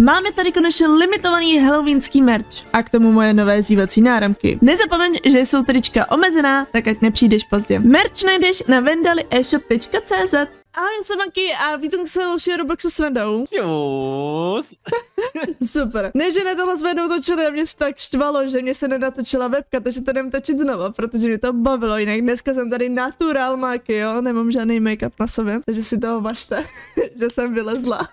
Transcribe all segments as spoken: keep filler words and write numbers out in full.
Máme tady konečně limitovaný halloweenský merch a k tomu moje nové zývací náramky. Nezapomeň, že jsou trička omezená, tak ať nepřijdeš pozdě. Merch najdeš na vendali e shop tečka cé zet. Ahoj, já jsem Maki a vítám se dalšího Robloxu s Vendou. Čus. Super. Ne, že ne tohle s Vendou točili a mě tak štvalo, že mě se nenatočila webka, takže to jdem točit znova, protože mě to bavilo. Jinak dneska jsem tady natural Maki, jo, nemám žádný make-up na sobě, takže si toho važte, že jsem vylezla.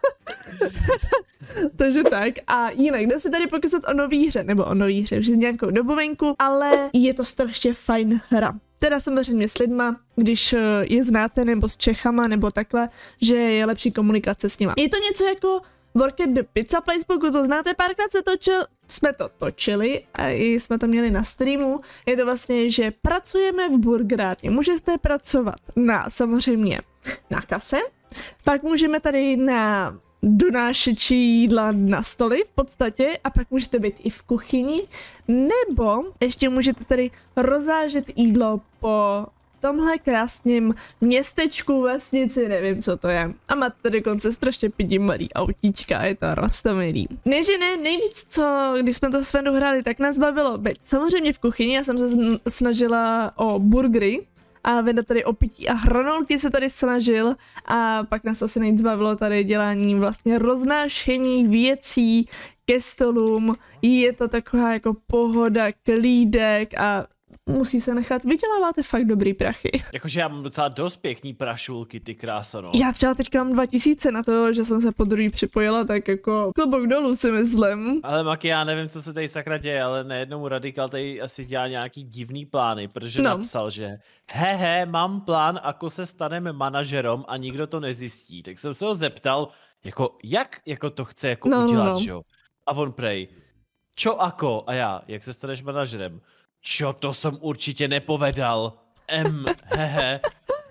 Takže tak a jinak jdem si tady pokecat o nový hře, nebo o nový hře, už nějakou dobu venku, ale je to strašně fajn hra. Teda samozřejmě s lidma, když je znáte, nebo s Čechama, nebo takhle, že je lepší komunikace s nima. Je to něco jako Work at the Pizza Place, pokud to znáte, párkrát jsme, točil, jsme to točili a i jsme to měli na streamu. Je to vlastně, že pracujeme v burgerárně. Můžete pracovat na, samozřejmě, na kase, pak můžeme tady na donášeči jídla na stoly v podstatě a pak můžete být i v kuchyni, nebo ještě můžete tady rozvážet jídlo po tomhle krásném městečku, vesnici, nevím co to je. A máte tady dokonce strašně pěkný malý autíčka, je to rostomilý. Ne, že ne, nejvíc co, když jsme to s Vendou hráli, tak nás bavilo být samozřejmě v kuchyni, já jsem se snažila o burgery, a Venda tady o pití a hranolky se tady snažil a pak nás asi nejvíc bavilo tady dělání vlastně roznášení věcí ke stolům. Je to taková jako pohoda, klídek a musí se nechat, vyděláváte fakt dobrý prachy. Jakože já mám docela dost pěkný prašulky, ty kráso, no. Já třeba teďka mám dva tisíce na to, že jsem se po druhý připojila, tak jako klobouk dolů si myslím. Ale Maki, já nevím, co se tady sakra děje, ale nejednou Radikal tady asi dělá nějaký divný plány, protože no. napsal, že hehe, mám plán, ako se stanem manažerom a nikdo to nezjistí. Tak jsem se ho zeptal, jako jak jako to chce jako no, udělat, no, no. že jo? A on prej, čo ako? A já, jak se staneš manažerem? Čo, to jsem určitě nepovedal. Em, hehe.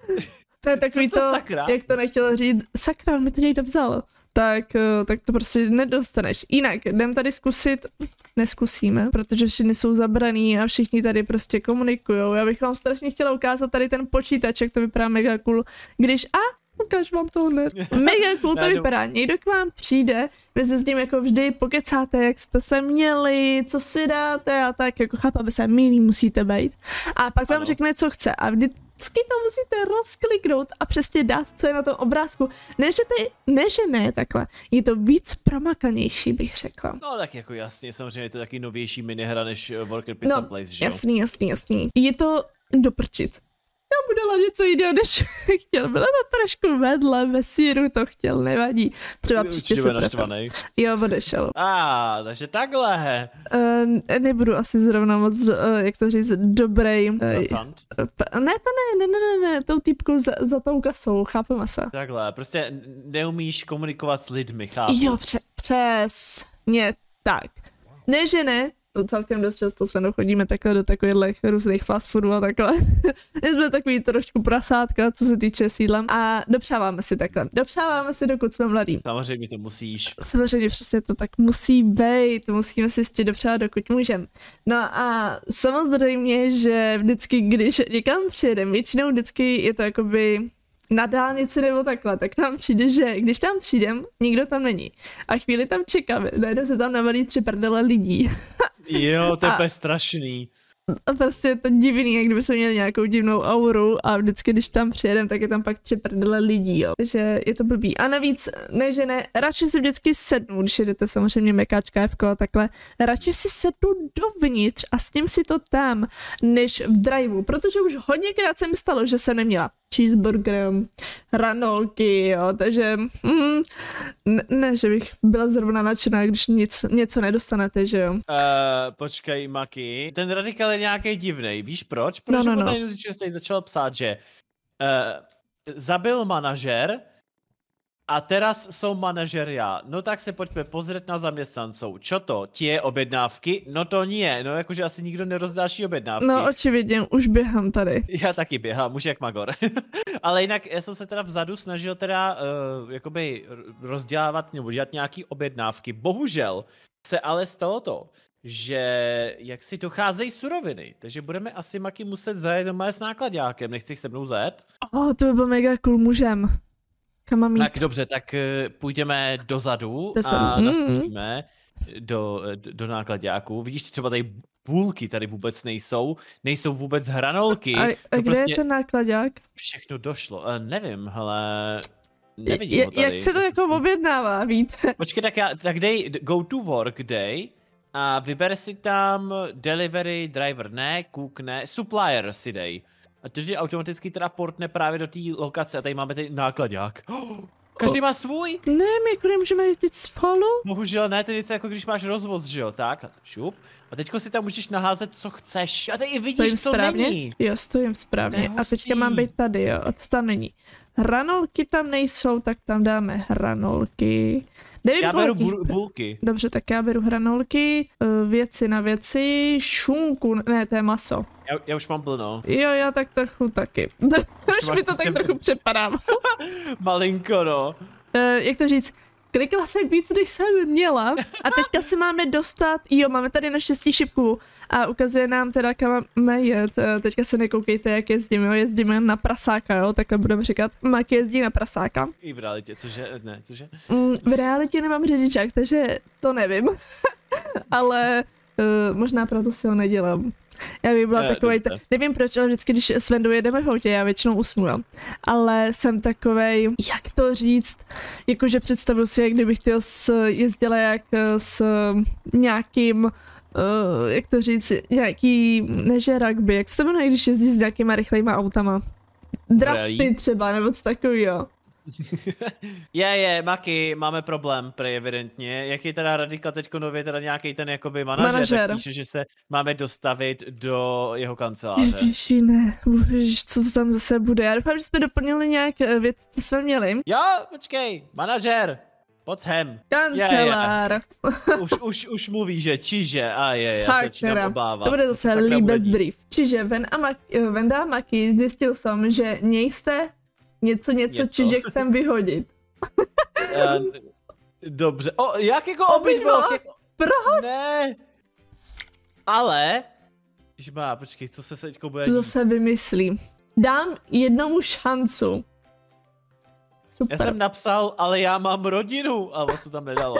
To je takový to, sakra? Jak to nechtěl říct, sakra, on mi to někdo vzal. Tak, tak to prostě nedostaneš. Jinak, jdem tady zkusit, neskusíme, protože všichni jsou zabraný a všichni tady prostě komunikujou. Já bych vám strašně chtěla ukázat tady ten počítač, jak to vypadá mega cool, když a ukáž vám to hned. Mega cool to vypadá. Někdo k vám přijde, vy se s ním jako vždy pokecáte, jak jste se měli, co si dáte a tak, jako chápáme se, milí musíte být. A pak vám ano. řekne, co chce a vždycky to musíte rozkliknout a přesně dát, co je na tom obrázku. Ne, že, tady, ne, že ne, takhle. Je to víc promakanější, bych řekla. No tak jako jasně, samozřejmě je to taky novější minihra než Work at Pizza no, Place, že jo? jasný, jasný, jasný. Je to doprčit. Já mu dala něco jiného, než chtěl. Bylo to trošku vedle, ve síru to chtěl, nevadí. Třeba příště se trefil. Jo, odešel. A, ah, takže takhle. Uh, nebudu asi zrovna moc, uh, jak to říct, dobrý. Uh, ne, to ne, ne, ne, ne, ne, tou týpkou za, za tou kasou, chápeme se. Takhle, prostě neumíš komunikovat s lidmi, chápu. Jo, pře přesně tak. Ne, že ne. No, celkem dost často s Vendou chodíme takhle do takových různých fast foodů a takhle. My jsme takový trošku prasátka, co se týče sídla. A dopřáváme si takhle. Dopřáváme si, dokud jsme mladí. Samozřejmě to musíš. Samozřejmě přesně to tak musí být. Musíme si ještě dopřát, dokud můžeme. No a samozřejmě, že vždycky, když někam přijedeme, většinou vždycky je to jakoby na dálnici nebo takhle, tak nám přijde, že když tam přijdem, nikdo tam není. A chvíli tam čekáme, najednou se tam navalí tři prdele lidí. Jo, to je a, strašný. A prostě je to divný, jak kdyby jsme měli nějakou divnou auru a vždycky, když tam přijedem, tak je tam pak tři prdele lidí, jo. Takže je to blbý. A navíc, ne, že ne, radši si vždycky sednu, když jedete samozřejmě mekáčka, F K a takhle, radši si sednu dovnitř a s tím si to tam, než v driveu, protože už hodněkrát se mi stalo, že jsem neměla cheeseburger, hranolky, jo, takže mm, ne, ne, že bych byla zrovna nadšená, když nic, něco nedostanete, že jo. Uh, počkej, Maki, ten Radikal je nějaký divnej, víš proč? Protože no, no, no. no. Jste začal psát, že uh, zabil manažer a teraz jsou manažer já. No tak se pojďme pozrieť na zaměstnanců. Čo to? Tie objednávky? No to nie. No jakože asi nikdo nerozdáší objednávky. No očividně, už běhám tady. Já taky běhám, už jak magor. Ale jinak já jsem se teda vzadu snažil teda uh, jakoby rozdělávat nebo dělat nějaký objednávky. Bohužel se ale stalo to, že jak si docházejí suroviny, takže budeme asi Maki muset zajet doma s nákladákem. Nechceš se mnou zajet? Oh, to by byl mega cool, můžem. Kam mám jít? Tak dobře, tak uh, půjdeme dozadu Dozadu. a Mm. nastoupíme do, do, do nákladáku. Vidíš, třeba tady půlky tady vůbec nejsou, nejsou vůbec hranolky. A, a no kde prostě je ten nákladák? všechno došlo. Uh, nevím, hele, nevidím Je, ho tady. jak se to jako Myslím. objednává, víte? Počkej, tak, já, tak dej go to work, dej a vyber si tam delivery driver ne, cook ne, supplier si dej. A to ti automaticky teda portne právě do té lokace a tady máme tady nákladák. Oh, každý má svůj? Ne, my jako nemůžeme jezdit spolu? Bohužel ne, to je něco jako když máš rozvoz, že jo, tak, a šup. A teďko si tam můžeš naházet, co chceš. A tady vidíš, Stojím co správně? není. Jo, stojím správně. To je A teďka hustý. mám být tady, jo. A co tam není? Hranolky tam nejsou, tak tam dáme hranolky. Nevím, Já beru kolik jich- bul- bulky. Dobře, tak já beru hranolky, eh, věci na věci, šunku, ne, to je maso. Já, já už mám plno. Jo, já tak trochu taky. Už máš mi to prostě- tak trochu přepadá. Malinko, no. Uh, jak to říct, klikla jsem víc, než jsem měla a teďka si máme dostat, jo, máme tady naštěstí šipku a ukazuje nám teda, kam máme jet. Uh, teďka se nekoukejte, jak jezdíme, jo, jezdíme na prasáka, jo, takhle budeme říkat, Maki jezdí na prasáka. I v realitě, cože, ne, cože? Mm, v realitě nemám řidičák, takže to nevím, ale uh, možná proto si ho nedělám. Já bych byla Ne, takovej, dobře. t- nevím proč, ale vždycky, když s Vendou jedeme v autě, já většinou usnu, jo. Ale jsem takovej, jak to říct, jakože představuji si, jak kdybych tyjo s, jezdila jak s nějakým, uh, jak to říct, nějaký, neže rugby, jak se to jmenuje, když jezdíš s nějakýma rychlejma autama. Drafty Rally? třeba, nebo co takovýho. Je, je, Maki, máme problém, prej evidentně. Jaký teda Radika teďko nově teda nějaký ten jakoby manažer, Manažer. tak píše, že se máme dostavit do jeho kanceláře. Ježiši, ne, Ježiš, co to tam zase bude? Já doufám, že jsme doplnili nějak eh, věc, co jsme měli. Jo, počkej, manažer, pojď sem. Kancelár. Už, už, už mluví, že čiže, a je, já se Sakra. začínám obávat. To bude Co zase sakra bude líbez dít? brief. Čiže Ven a Mak, eh, Venda a Maki, zjistil jsem, že nejste něco, něco, Něco. čiže chcem vyhodit. Eh, Dobře, o, jak jako Obidva? obidva? Jako... Proč? Ne. Ale, žmá, počkej, co se teďko bude Co dít? zase vymyslím? Dám jednomu šancu. Super. Já jsem napsal, ale já mám rodinu, ale se tam nedalo.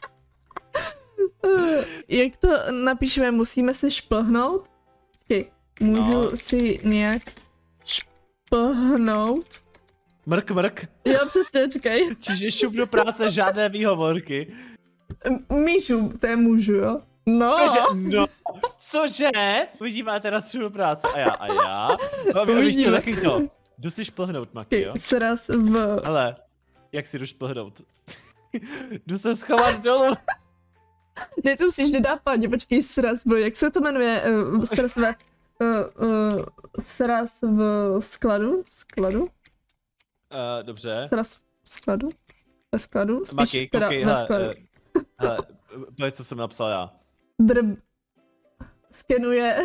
Eh, Jak to napíšeme, musíme se šplhnout? Okay. Můžu No. si nějak šplhnout? Mrk, mrk. Jo, přesně, čekaj. Čiže šup do práce, žádné výhovorky. M- Míšu, to je můžu, jo? No, Cože? No, cože? Uvidíme teraz šup do práce. A já, a já. No, víš Uvidíme. co, taky to. Jdu si šplhnout, Maki, jo? sraz v... Ale, jak si jdu šplhnout? Jdu se schovat dolů. Ne, to musíš nedápadně, počkej, sraz v... Jak se to jmenuje? Uh, sraz ve... Uh, uh, sraz v skladu? Skladu? Uh, dobře. Sraz v skladu? Ve skladu? Spíš Maki, teda koukej, na hele, skladu. uh, hele, pojď, co jsem napsal já. Drb... Skenuje...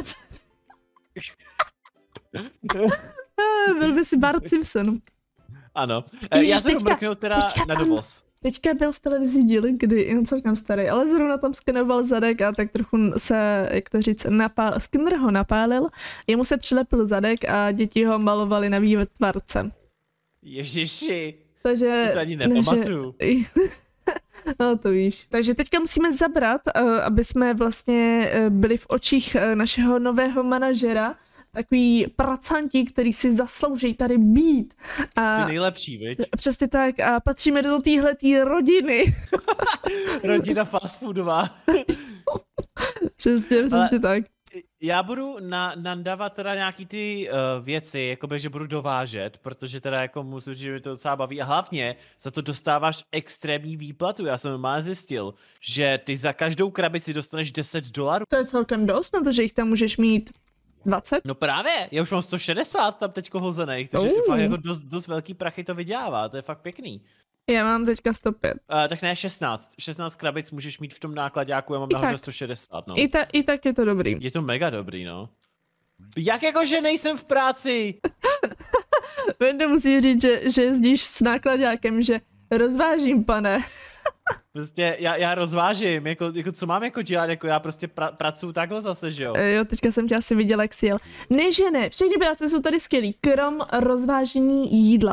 Ah, byl by si Bart Simpson. Ano, Eh, Ježiš, já jsem teďka- mrknul teda teďka na tam- dovoz. Teďka byl v televizi díl, kdy jen celkem starý, ale zrovna tam skenoval zadek a tak trochu se, jak to říct, napál, skinner ho napálil, jemu se přilepil zadek a děti ho malovali na výtvarce. Ježiši, Takže... to se ani ne, nepamatuju. že- No to víš. Takže teďka musíme zabrat, eh, aby jsme vlastně eh, byli v očích eh, našeho nového manažera, takový pracanti, který si zaslouží tady být. Ty A nejlepší, viď? přesně tak a patříme do téhletý rodiny. Rodina fast foodová. Přesně, přesně Ale- tak. Já budu na, nandávat teda nějaký ty uh, věci, jakoby, že budu dovážet, protože teda jako musím říct, že mi to docela baví a hlavně za to dostáváš extrémní výplatu. Já jsem má zjistil, že ty za každou krabici dostaneš deset dolarů. To je celkem dost na to, že jich tam můžeš mít dvacet. No právě, já už mám sto šedesát tam teďko hozených, takže Uh. fakt jako dost, dost velký prachy to vydělává, to je fakt pěkný. Já mám teďka sto pět. Uh, tak ne, šestnáct. šestnáct krabic můžeš mít v tom nákladáku, já mám I nahoře tak. sto šedesát, no. I, ta, I tak je to dobrý. Je to mega dobrý, no. Jak jako, že nejsem v práci? Vendo musí říct, že, že jezdíš s nákladákem, že rozvážím, pane. Prostě já, já rozvážím, jako, jako co mám jako dělat, jako já prostě pra, pracuju takhle zase, že jo? E, jo, teďka jsem tě asi viděla, jak jsi jel. Ne, že ne, všechny práce jsou tady skvělý, krom rozvážení jídla.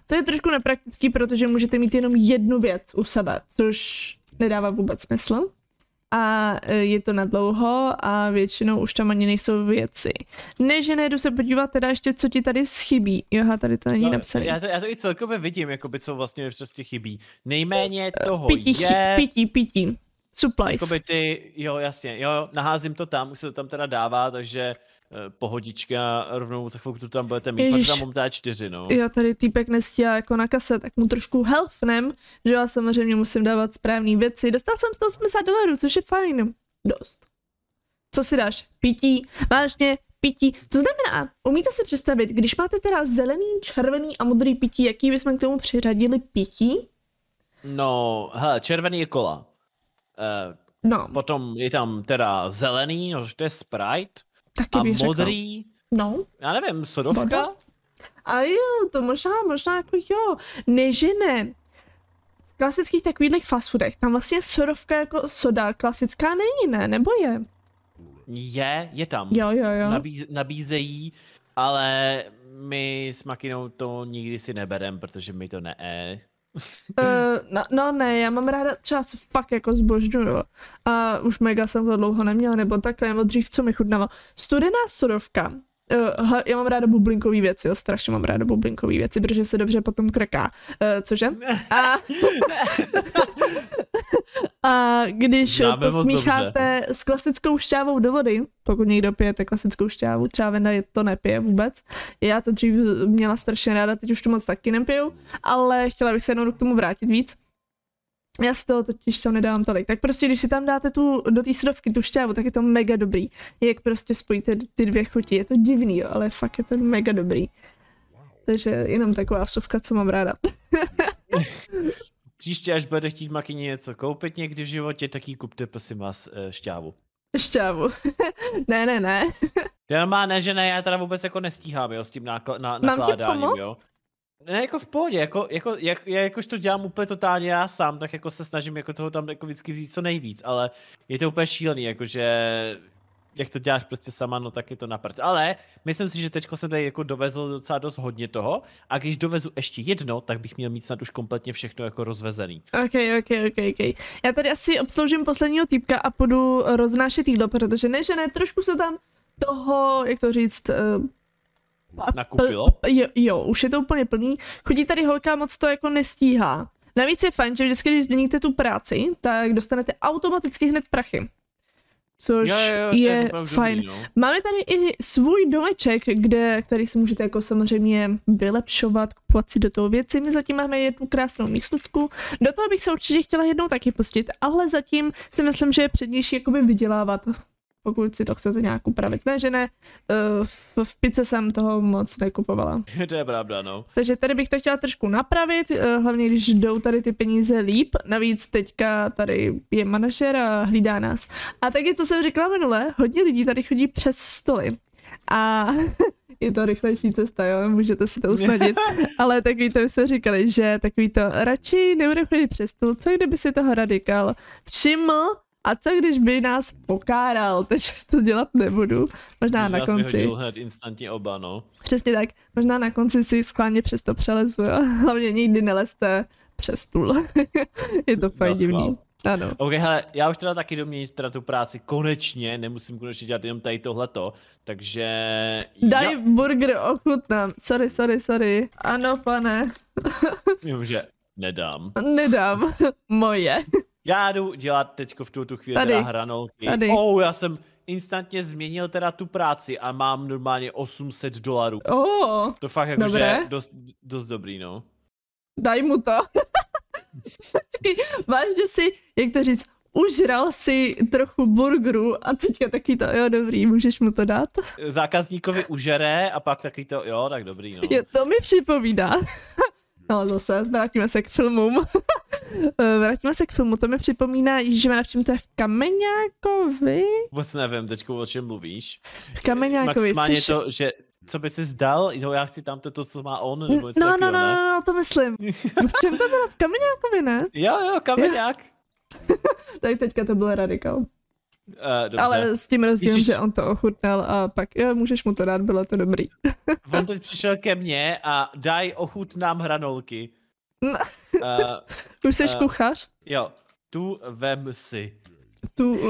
To je trošku nepraktický, protože můžete mít jenom jednu věc u sebe, což nedává vůbec smysl. A je to na dlouho a většinou už tam ani nejsou věci. Ne, že nejdu se podívat teda ještě, co ti tady schybí. Joha, tady to není no, napsané. Já to, já to i celkově vidím, jakoby, co vlastně přesně chybí. Nejméně toho pití, je... Pití, pití. Supplies. Jakoby ty, jo, jasně, jo, naházím to tam, už se to tam teda dává, takže eh, pohodička, rovnou za chvilku to tam budete mít, Ježiš. pak tam mám čtyři, no. Já tady týpek nestíhá jako na kase, tak mu trošku helfnem, že já samozřejmě musím dávat správné věci. Dostal jsem sto osmdesát dolarů, což je fajn. Dost. Co si dáš? Pití, vážně, pití. Co znamená? Umíte si představit, když máte teda zelený, červený a modrý pití, jaký bychom k tomu přiřadili pití? No, hele, červený je kola. Eh, No, potom je tam teda zelený, no to je Sprite. taky A bych řekl. modrý, No. já nevím, sodovka? Voda? A jo, to možná, možná jako jo. Ne, že ne. V klasických takových fast foodech, tam vlastně sodovka jako soda klasická není, ne? Nebo je? Je, je tam. Jo, jo, jo. Nabíz, nabízejí, ale my s Makinou to nikdy si neberem, protože mi to ne. Uh, no, no ne, já mám ráda třeba co fakt jako zbožňuju. A už mega jsem to dlouho neměla, nebo takhle, nebo dřív co mi chutnalo. Studená sodovka. Uh, já mám ráda bublinkový věci, jo, strašně mám ráda bublinkový věci, protože se dobře potom krká. Uh, cože? A, a když Známe to moc smícháte s klasickou šťávou do vody, pokud někdo pijete klasickou šťávu, třeba Venda to nepije vůbec. Já to dřív měla strašně ráda, teď už to moc taky nepiju, ale chtěla bych se jednou k tomu vrátit víc. Já si toho totiž tam nedávám tolik. Tak prostě, když si tam dáte tu, do té sodovky tu šťávu, tak je to mega dobrý. Jak prostě spojíte ty dvě chuti. Je to divný, jo, ale fakt je to mega dobrý. Takže jenom taková sovka, co mám ráda. Příště, až budete chtít Makině něco koupit někdy v životě, tak jí kupte, prosím vás, šťávu. Šťávu. ne, ne, ne. Já má ne, že ne, já teda vůbec jako nestíhám, jo, s tím nakl- na, nakládáním, jo. Ne, jako v pohodě, jako, jako, jak, já jakož to dělám úplně totálně já sám, tak jako se snažím jako toho tam jako vždycky vzít co nejvíc, ale je to úplně šílený, jakože jak to děláš prostě sama, no tak je to na prd. Ale myslím si, že teďko jsem tady jako dovezl docela dost hodně toho a když dovezu ještě jedno, tak bych měl mít snad už kompletně všechno jako rozvezený. Ok, ok, ok, ok. Já tady asi obsloužím posledního týpka a půjdu roznášet jídlo, protože ne, že ne, trošku se tam toho, jak to říct, uh, Nakupilo? Jo, jo, už je to úplně plný. Chodí tady holka, moc to jako nestíhá. Navíc je fajn, že vždycky, když změníte tu práci, tak dostanete automaticky hned prachy. Což jo, jo, jo, je, je fajn. dobrý, no. Máme tady i svůj domeček, kde, který si můžete jako samozřejmě vylepšovat, kupovat si do toho věci. My zatím máme jednu krásnou místnostku. Do toho bych se určitě chtěla jednou taky pustit, ale zatím si myslím, že je přednější jakoby vydělávat. Pokud si to chcete nějak upravit. Ne, že ne, v, v pice jsem toho moc nekupovala. To je pravda, no. Takže tady bych to chtěla trošku napravit, hlavně když jdou tady ty peníze líp. Navíc teďka tady je manažer a hlídá nás. A taky, co jsem říkala minule, hodně lidí tady chodí přes stoly. A je to rychlejší cesta, jo, můžete si to usnadnit. Ale takový to jsme říkali, že takový to radši nebude chodit přes stůl, co kdyby si toho radikál všiml. A co když by nás pokáral, takže to dělat nebudu. Možná na konci. Já hned instantně oba, no. Přesně tak. Možná na konci si schválně přes to přelezu, jo. Hlavně nikdy nelezte přes stůl. Je to fakt divný. Ano. Ok, hele, já už teda taky doměním teda tu práci konečně, nemusím konečně dělat jenom tady tohleto, takže... Daj jo. burger, ochutnám. Sorry, sorry, sorry. Ano, pane. Vím, že nedám. Nedám. Moje. Já jdu dělat teďko v tuto chvíli Tady. teda hranolky. Tady. Oh, já jsem instantně změnil teda tu práci a mám normálně osm set dolarů. Oh, To fakt jako, dobré. že dost, dost dobrý, no. Daj mu to. Čekaj, vážně si, jak to říct, užral si trochu burgeru a teďka taky to, jo dobrý, můžeš mu to dát? Zákazníkovi užere a pak taky to, jo, tak dobrý, no. Jo, to mi připomíná. No zase, vrátíme se k filmům. Vrátíme se k filmu, to mi připomíná, že na čem to je v Kameňákovi? Vůbec nevím teďko, o čem mluvíš. V Kameňákovi. Maximálně Jsi... to, že co by si zdal, no já chci tamto to, co má on, nebo něco No, no, takového, no, ne? no, no, to myslím. V čem to bylo? V Kameňákovi, ne? Jo, jo, Kameňák. Tak teďka to byl radikál. dobře. Ale s tím rozdílem, Ježiš. že on to ochutnal a pak, jo, můžeš mu to dát, bylo to dobrý. On teď přišel ke mně a daj ochutnám hranolky. No. Uh, Už jsi uh, kuchař? jo, tu vem si. Tu...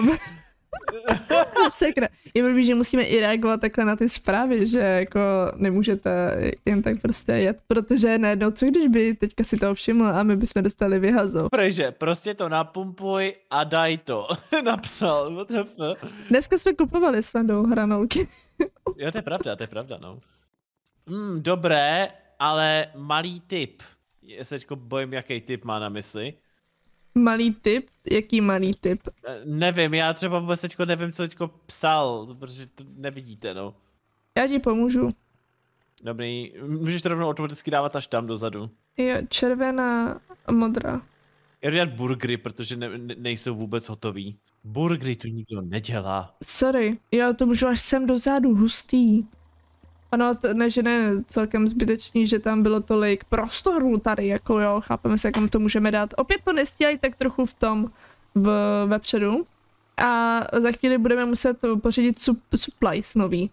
Sekra. Je blbý, že musíme i reagovat takhle na ty zprávy, že jako nemůžete jen tak prostě jet, protože najednou, co když by teďka si to všiml a my bychom dostali vyhazov. Protože prostě to napumpuj a daj to. Napsal, what the fuck. Dneska jsme kupovali s Vandou hranolky. Jo, to je pravda, to je pravda, no. Hmm, dobré, ale malý tip. Já se teďko bojím, jaký tip má na mysli. Malý tip? Jaký malý tip? Eh, Nevím, já třeba vůbec teďko nevím, co teďko psal, protože to nevidíte, no. Já ti pomůžu. Dobrý, můžeš to rovnou automaticky dávat až tam dozadu. Jo, červená a modrá. Já jdu dělat burgery, protože ne, ne, nejsou vůbec hotový. Burgery tu nikdo nedělá. Sorry, jo, to můžu až sem dozadu, hustý. Ano, to, ne, že ne, celkem zbytečný, že tam bylo tolik prostoru tady, jako jo, chápeme se, kam to můžeme dát. Opět to nestíhají tak trochu v tom, v, vepředu. A za chvíli budeme muset pořídit sup, supplies nový.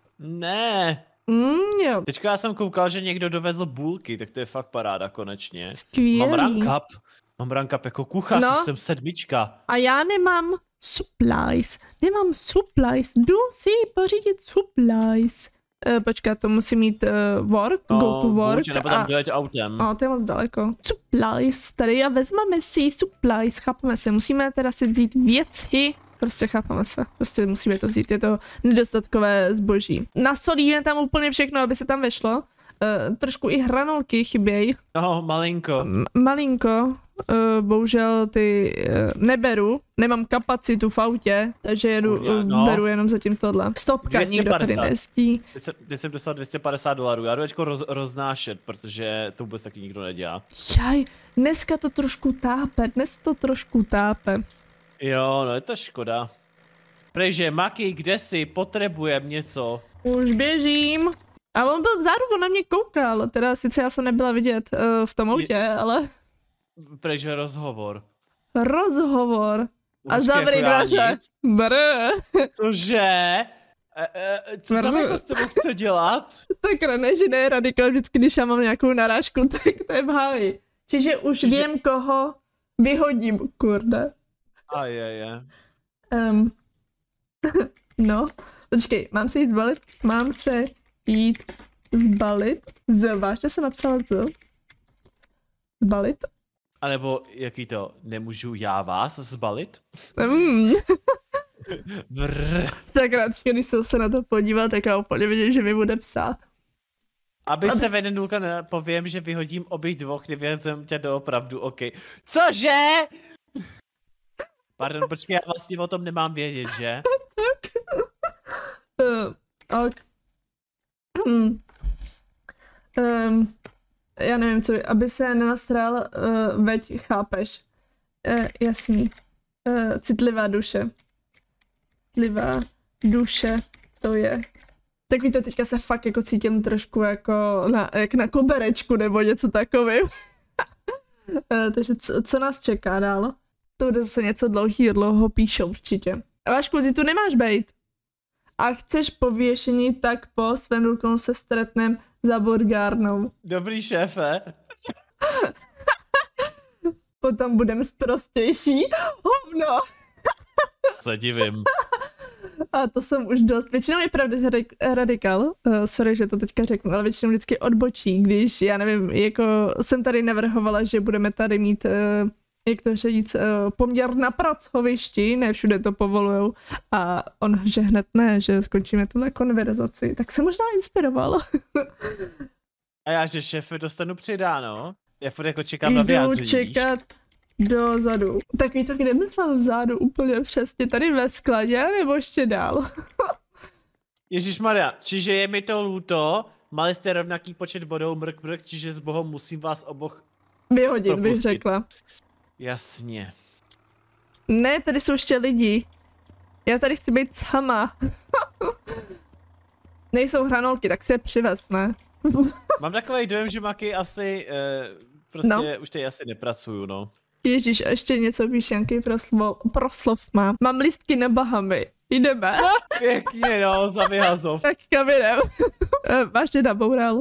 Ne. Mm, jo. Teďka já jsem koukal, že někdo dovezl bulky, tak to je fakt paráda konečně. Skvělý. Mám rank up. Mám rank up jako kuchař, No. jsem sedmička. A já nemám supplies. Nemám supplies. Jdu si pořídit supplies. Uh, počkat, to musí mít uh, work, No, go to work. buď, nebo tam dojeď autem. A to je moc daleko. Supplies, tady a vezmeme si supplies, chápeme se, musíme teda si vzít věci. Prostě chápeme se, prostě musíme to vzít, je to nedostatkové zboží. Nasolíme tam úplně všechno, aby se tam vešlo. Uh, trošku i hranolky chybějí. No, malinko. M- malinko, uh, bohužel ty uh, neberu, nemám kapacitu v autě, takže jedu, Kurňa, uh, no. beru jenom zatím tohle. Stopka, nikdo tady dvě stě padesát. nestí. Teď jsem, teď jsem dostal dvě stě padesát dolarů, já jdu teďko roz, roznášet, protože to vůbec taky nikdo nedělá. Jaj, dneska to trošku tápe, dnes to trošku tápe. Jo, no je to škoda. Protože Maki, kde jsi, potřebujem něco. Už běžím. A on byl vzadu, on na mě koukal, teda sice já jsem nebyla vidět uh, v tom autě, ale Protože rozhovor. rozhovor. A Počkej, zavři jako já dveře. nic? Brr. Cože? E, e, co tam Brr. jako s tebou chce dělat? Tak ne, že ne radikál, vždycky, když já mám nějakou narážku, tak to je v háji. Čiže už Čiže- vím, koho vyhodím, kurde. A je, je. Um. No, počkej, mám se jít zbalit? Mám se jít zbalit? Z, vážně jsem napsala z. Zbalit? A nebo jaký to, nemůžu já vás zbalit? Mm. Brr. Tak rád, když jsem se na to podíval, tak já úplně vidím, že mi bude psát. Aby Aby se s- vede nulka, ne- povím, že vyhodím obých dvou, nevěřím tě doopravdu, ok. Cože? Pardon, počkej, já vlastně o tom nemám vědět, že? Uh, ok. Hmm. Um, já nevím, co, aby se nenastral, uh, veď chápeš. Uh, jasný. Uh, citlivá duše. Citlivá duše, to je. Takový to teďka se fakt jako cítím trošku jako na, jak na koberečku nebo něco takovým. uh, takže co, co nás čeká dál? To bude zase něco dlouhý, dlouho píšou určitě. Vašku, ty tu nemáš bejt. A chceš pověšení, tak po s Vendulkou se stretnem za burgárnou. Dobrý šéfe. Potom budeme sprostější. Hovno! Se divím. A to jsem už dost. Většinou je pravda, že radik- radikal, uh, sorry, že to teďka řeknu, ale většinou vždycky odbočí, když, já nevím, jako jsem tady navrhovala, že budeme tady mít, uh, jak to říct, uh, poměr na pracovišti, ne všude to povolujou, a on, že hned ne, že skončíme tuhle konverzaci, tak se možná inspiroval. A já, že šéfe dostanu přidáno. Já furt jako čekám na Jdu vyjádření. čekat dozadu. Takový to, kde myslel vzadu úplně přesně, tady ve skladě, nebo ještě dál. Ježišmarja, čiže je mi to líto, mali jste rovnaký počet bodů mrk mrk, čiže s bohom musím vás oboch Vyhodit, bych propustit. řekla. Jasně. Ne, tady jsou ještě lidi. Já tady chci být sama. Nejsou hranolky, tak si je přivez, ne? Mám takový dojem, že Maki asi, uh, prostě No. už tady asi nepracuju, no. Ježíš, a ještě něco píše, nějaký proslov, proslov mám. Mám lístky na Bahamy. Jdeme. Pěkně, no, za vyhazov. Tak kam jdem? Máš tě naboural.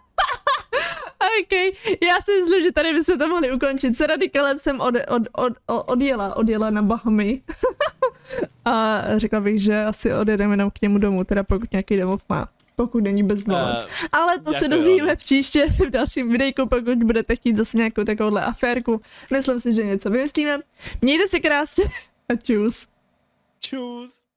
Okay. Já si myslím, že tady bychom to mohli ukončit. S Radikalem jsem od, od, od, od, odjela, odjela na Bahamy. A řekla bych, že asi odjedeme jenom k němu domů, teda pokud nějaký domov má. Pokud není bezvlad. Uh, Ale to se dozvíme jo. příště v dalším videjku, pokud budete chtít zase nějakou takovouhle aférku. Myslím si, že něco vymyslíme. Mějte se krásně a čus. Čus.